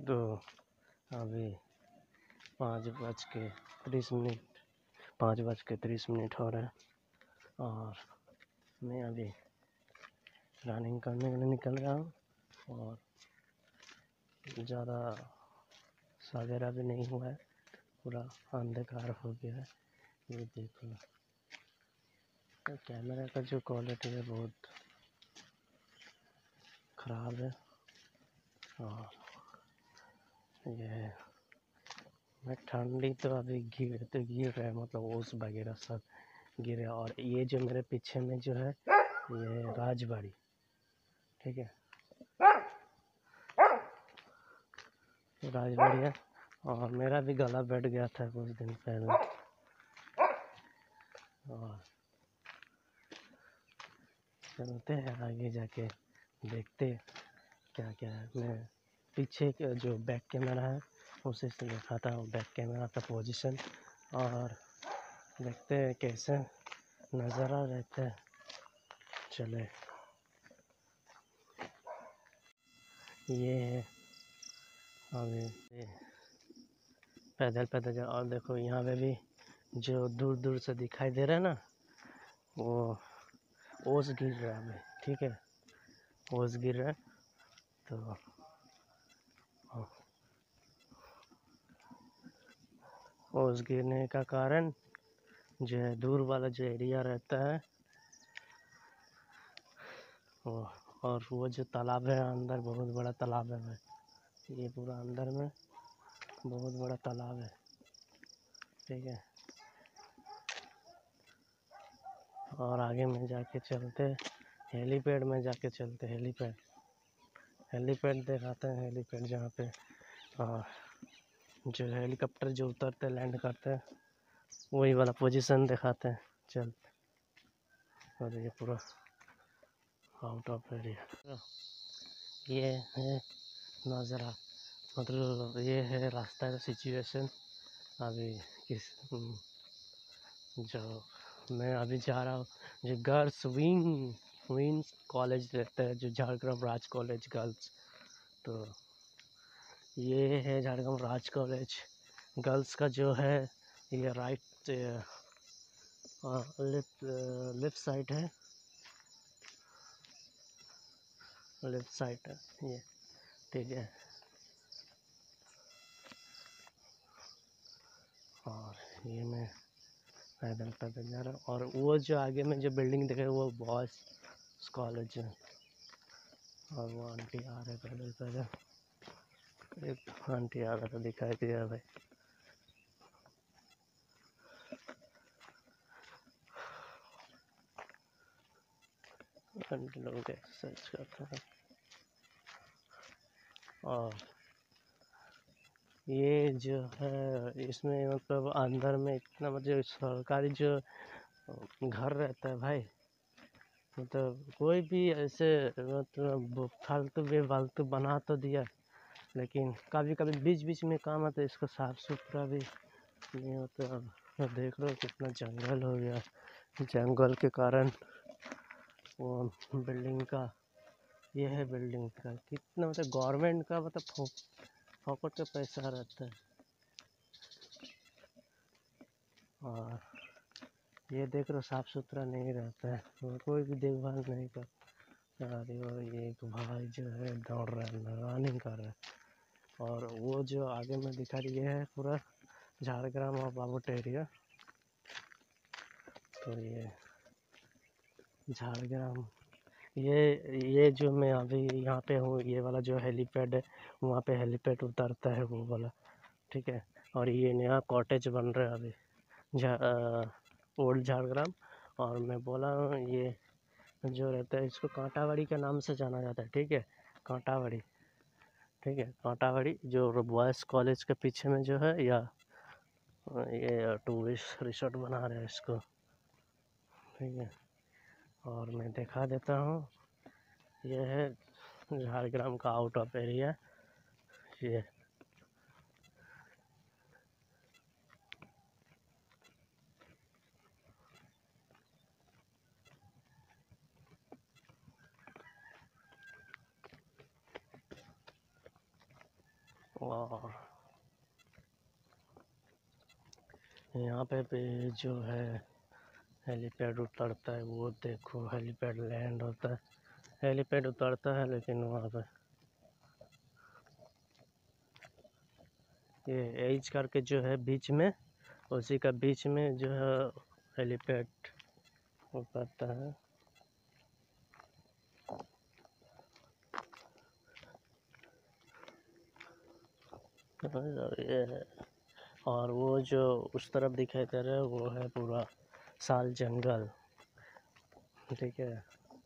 तो अभी 5:30 हो रहे हैं और मैं अभी रनिंग करने के लिए निकल रहा हूँ और ज़्यादा सवेरा भी नहीं हुआ है, पूरा अंधकार हो गया है। ये देखो, तो कैमरा का जो क्वालिटी है बहुत ख़राब है और ये मैं ठंडी तो अभी गिर रहे हैं, मतलब ओस वगैरह सब गिरे। और ये जो मेरे पीछे में जो है ये राजबाड़ी, ठीक है, राजबाड़ी है। और मेरा भी गला बैठ गया था कुछ दिन पहले और चलते हैं आगे जाके, देखते क्या क्या है। मैं पीछे जो बैक कैमरा है उसी से दिखाता हूँ बैक कैमरा का पोजीशन और देखते हैं कैसे नज़ारा रहता है। चले, ये है अभी पैदल पैदल जा। और देखो यहाँ पे भी जो दूर दूर से दिखाई दे रहा है ना, वो ओस गिर रहा है, ठीक है, ओस गिर रहा है। तो ओस गिरने का कारण जो है दूर वाला जो एरिया रहता है वो, और वो जो तालाब है अंदर, बहुत बड़ा तालाब है भाई, ये पूरा अंदर में बहुत बड़ा तालाब है, ठीक है। और आगे में जाके चलते, हेलीपैड में जाके चलते, हेलीपैड दिखाते हैं, हेलीपैड जहाँ पे जो हेलीकॉप्टर जो उतरते लैंड करते हैं वही वाला पोजीशन दिखाते हैं। चल, और ये पूरा आउट ऑफ एरिया, ये है नज़ारा, मतलब ये है रास्ता का सिचुएशन। अभी किस जो मैं अभी जा रहा हूँ, जो गर्ल्स विंग कॉलेज रहता है, जो झारग्राम राज कॉलेज गर्ल्स, तो ये है झारग्राम राज कॉलेज गर्ल्स का जो है, ये राइट लेफ्ट साइड है, लेफ्ट साइड है ये, ठीक है। और ये मैं पैदल पैदल जा रहा हूँ और वो जो आगे में जो बिल्डिंग दिखे वो बॉयज़ कॉलेज है। और वो आंटी आ रहे पैदल पैदल, एक आंटी आ रहा था दिखाई दिया भाई। आंटी लोग एक्सरसाइज करते हैं। और ये जो है इसमें मतलब अंदर में इतना, मतलब सरकारी जो घर रहता है भाई, मतलब कोई भी ऐसे मतलब फालतू बेफालतू बना तो दिया, लेकिन कभी कभी बीच बीच में काम आता है, इसको साफ सुथरा भी नहीं होता। देख लो कितना जंगल हो गया, जंगल के कारण वो बिल्डिंग का, ये है बिल्डिंग का कितना, मतलब गवर्नमेंट का मतलब फोकट का पैसा रहता है। और ये देख लो साफ सुथरा नहीं रहता है, कोई भी देखभाल नहीं करता। अरे वो एक भाई जो है दौड़ रहा है, रनिंग कर रहा है। और वो जो आगे में दिखा रही है पूरा झारग्राम और बाबूट एरिया, तो ये झारग्राम, ये जो मैं अभी यहाँ पे हूँ, ये वाला जो हेलीपैड है, वहाँ पे हेलीपैड उतरता है वो वाला, ठीक है। और ये नया कॉटेज बन रहा है अभी ओल्ड झारग्राम। और मैं बोला ये जो रहता है इसको कांटावाड़ी के नाम से जाना जाता है, ठीक है, कांटावाड़ी, ठीक है, कांटावाड़ी जो बॉयज़ कॉलेज के पीछे में जो है, या ये टूरिस्ट रिसोर्ट बना रहे हैं इसको, ठीक है। और मैं दिखा देता हूँ, ये है झारग्राम का आउट ऑफ एरिया, ये और यहाँ पे भी जो है हेलीपैड उतरता है, वो देखो हेलीपैड लैंड होता है, हेलीपैड उतरता है, लेकिन वहाँ पे ये एज करके जो है बीच में, उसी का बीच में जो है हेलीपैड उतरता है। और ये है, और वो जो उस तरफ दिखाई दे रहा है वो है पूरा साल जंगल, ठीक है।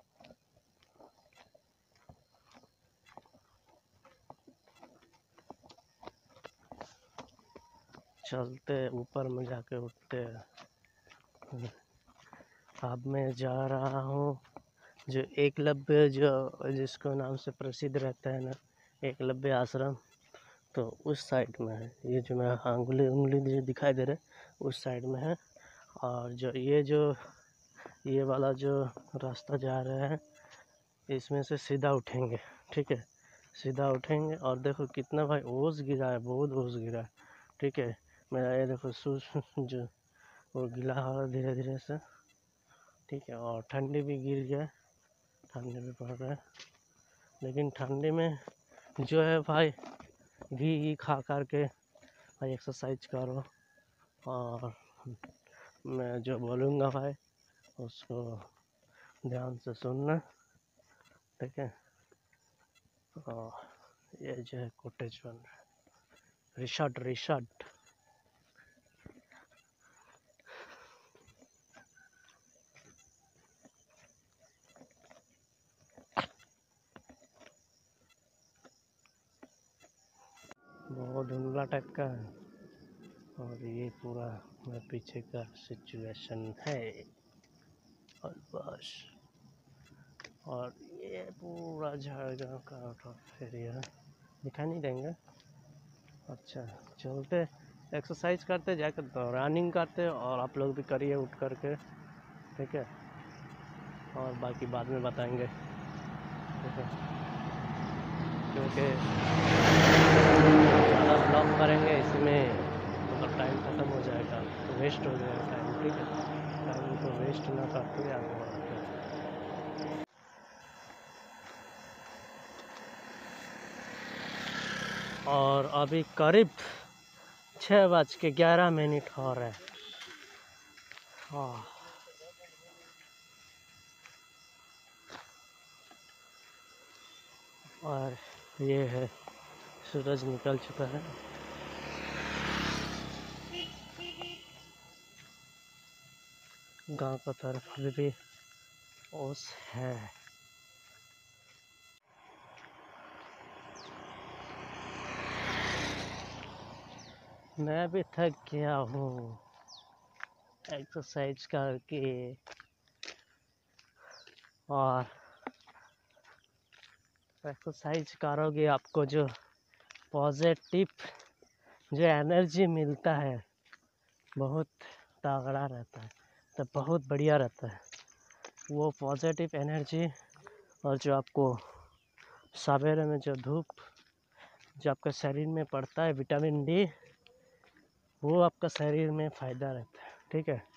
चलते ऊपर में जाके उठते हैं। अब मैं जा रहा हूँ जो एकलव्य, जो जिसको नाम से प्रसिद्ध रहता है ना, एकलव्य आश्रम, तो उस साइड में है। ये जो मैं उंगली जो दिखाई दे रहा है उस साइड में है। और जो ये वाला जो रास्ता जा रहा है, इसमें से सीधा उठेंगे, ठीक है, सीधा उठेंगे। और देखो कितना भाई ओस गिरा है, बहुत ओस गिरा है, ठीक है। मेरा ये देखो शूज जो वो गीला हो रहा है धीरे धीरे से, ठीक है। और ठंडी भी गिर गया, ठंडी भी पड़ रहा है, लेकिन ठंडी में जो है भाई घी खा करके भाई एक्सरसाइज करो। और मैं जो बोलूँगा भाई उसको ध्यान से सुनना, ठीक है। और ये जो है कॉटेज बन रहा है, रिसॉर्ट। बहुत धुंधला टाइप का है। और ये पूरा मेरे पीछे का सिचुएशन है, और बस। और ये पूरा झाड़गांव का एरिया दिखाई नहीं देंगे। अच्छा चलते एक्सरसाइज करते, जाकर तो रनिंग करते, और आप लोग भी करिए उठ करके, ठीक है। और बाकी बाद में बताएंगे, ठीक है, क्योंकि ज़्यादा ब्लॉग करेंगे इसमें मतलब टाइम ख़त्म हो जाएगा, तो वेस्ट हो जाएगा टाइम, ठीक है। टाइम को वेस्ट ना करते हुए आगे बढ़ते हैं। और अभी करीब 6:11 हो रहा है। हाँ, और ये है सूरज निकल चुका है। गांव का तरफ अभी भी ओस है। मैं भी थक गया हूँ एक्सरसाइज करके। और एक्सरसाइज करोगे आपको जो पॉजिटिव जो एनर्जी मिलता है बहुत तगड़ा रहता है, तो बहुत बढ़िया रहता है वो पॉजिटिव एनर्जी। और जो आपको सवेरे में जो धूप जो आपका शरीर में पड़ता है, विटामिन डी, वो आपका शरीर में फ़ायदा रहता है, ठीक है।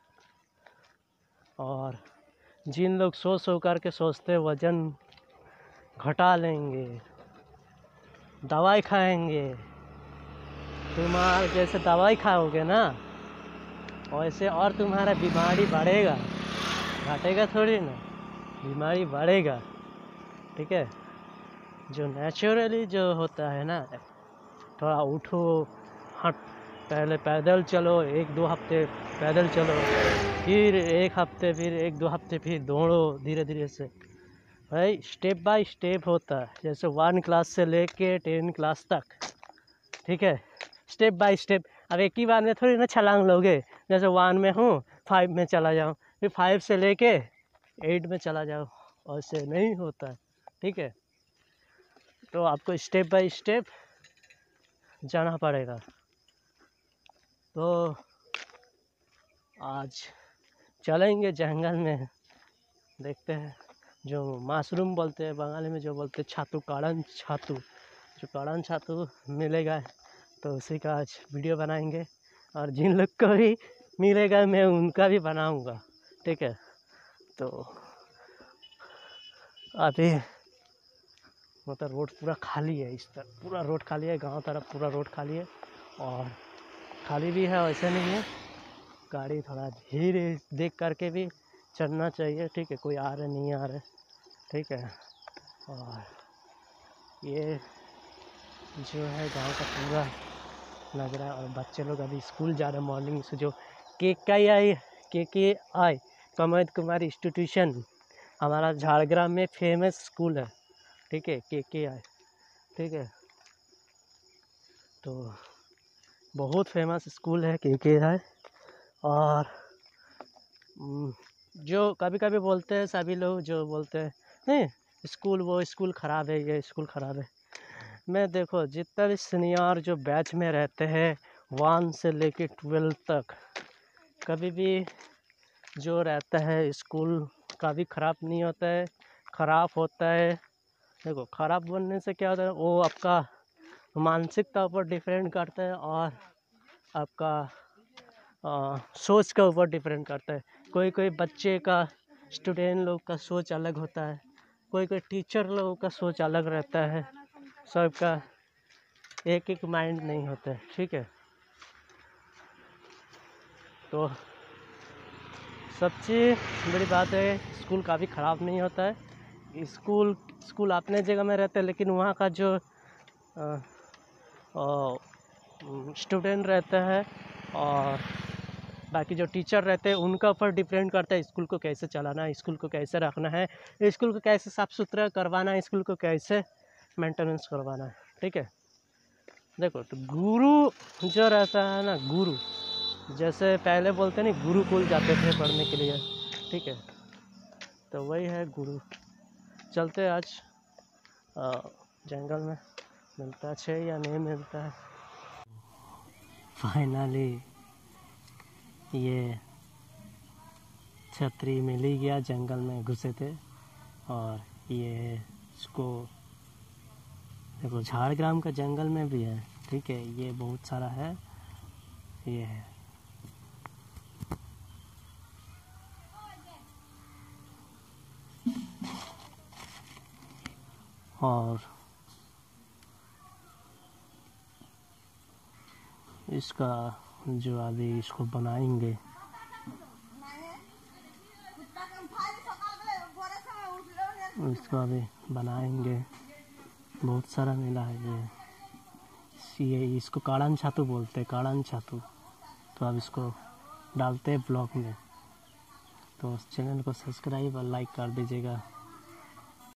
और जिन लोग सो करके सोचते वज़न घटा लेंगे, दवाई खाएंगे, तुम्हारा जैसे दवाई खाओगे ना वैसे और तुम्हारा बीमारी बढ़ेगा, घटेगा थोड़ी ना, बीमारी बढ़ेगा, ठीक है। जो नेचुरली जो होता है ना, थोड़ा उठो, हट, पहले पैदल चलो, 1-2 हफ्ते पैदल चलो, फिर 1 हफ्ते, फिर 1-2 हफ्ते फिर दौड़ो धीरे धीरे से भाई, स्टेप बाय स्टेप होता है। जैसे 1 क्लास से लेके 10 क्लास तक, ठीक है, स्टेप बाय स्टेप। अब एक ही बार में थोड़ी ना छलांग लोगे, जैसे 1 में हूँ 5 में चला जाऊँ, फिर 5 से लेके 8 में चला जाओ, ऐसे नहीं होता है, ठीक है। तो आपको स्टेप बाय स्टेप जाना पड़ेगा। तो आज चलेंगे जंगल में, देखते हैं जो मशरूम बोलते हैं बंगाली में, जो बोलते हैं छातू काड़न छातू, जो काड़न छातू मिलेगा तो उसी का आज वीडियो बनाएंगे, और जिन लोग को भी मिलेगा मैं उनका भी बनाऊंगा, ठीक है। तो अभी मतलब रोड पूरा खाली है, इस तरफ पूरा रोड खाली है, गांव तरफ पूरा रोड खाली है, और खाली भी है वैसे नहीं है, गाड़ी थोड़ा धीरे देख करके भी चलना चाहिए, ठीक है। कोई आ रहे नहीं आ रहे, ठीक है। और ये जो है गांव का पूरा लग रहा है, और बच्चे लोग अभी स्कूल जा रहे हैं मॉर्निंग से। जो KKI कमोद कुमार इंस्टीट्यूशन हमारा झाड़ग्राम में फेमस स्कूल है, ठीक है, KKI, ठीक है। तो बहुत फेमस स्कूल है KKI। और जो कभी कभी बोलते हैं सभी लोग, जो बोलते हैं नहीं स्कूल, वो स्कूल ख़राब है, ये स्कूल ख़राब है। मैं देखो जितना भी सीनियर जो बैच में रहते हैं 1 से लेके 12 तक, कभी भी जो रहता है स्कूल कभी ख़राब नहीं होता है, ख़राब होता है। देखो ख़राब बनने से क्या होता है, वो आपका मानसिकता ऊपर डिपेंड करता है, और आपका सोच के ऊपर डिपेंड करता है। कोई कोई बच्चे का, स्टूडेंट लोग का सोच अलग होता है, कोई कोई टीचर लोगों का सोच अलग रहता है, सबका एक एक माइंड नहीं होता है, ठीक है। तो सबसे बड़ी बात है स्कूल काफ़ी ख़राब नहीं होता है। स्कूल अपने जगह में रहता है, लेकिन वहाँ का जो स्टूडेंट रहता है और बाकी जो टीचर रहते हैं उनका ऊपर डिपेंड करता है स्कूल को कैसे चलाना है, स्कूल को कैसे रखना है, स्कूल को कैसे साफ़ सुथरा करवाना है, स्कूल को कैसे मेंटेनेंस करवाना है, ठीक है। देखो तो गुरु जो रहता है ना, गुरु जैसे पहले बोलते नहीं गुरुकुल जाते थे पढ़ने के लिए, ठीक है, तो वही है गुरु। चलते आज जंगल में, मिलता है या नहीं मिलता है। फाइनली ये छतरी मिल ही गया, जंगल में घुसे थे। और ये इसको देखो झाड़ग्राम का जंगल में भी है, ठीक है, ये बहुत सारा है, ये है। और इसका जो अभी इसको बनाएंगे, इसको अभी बनाएंगे, बहुत सारा मिला है ये इसको काड़न छातू बोलते हैं, काड़न छातू। तो अब इसको डालते हैं ब्लॉग में, तो चैनल को सब्सक्राइब और लाइक कर दीजिएगा।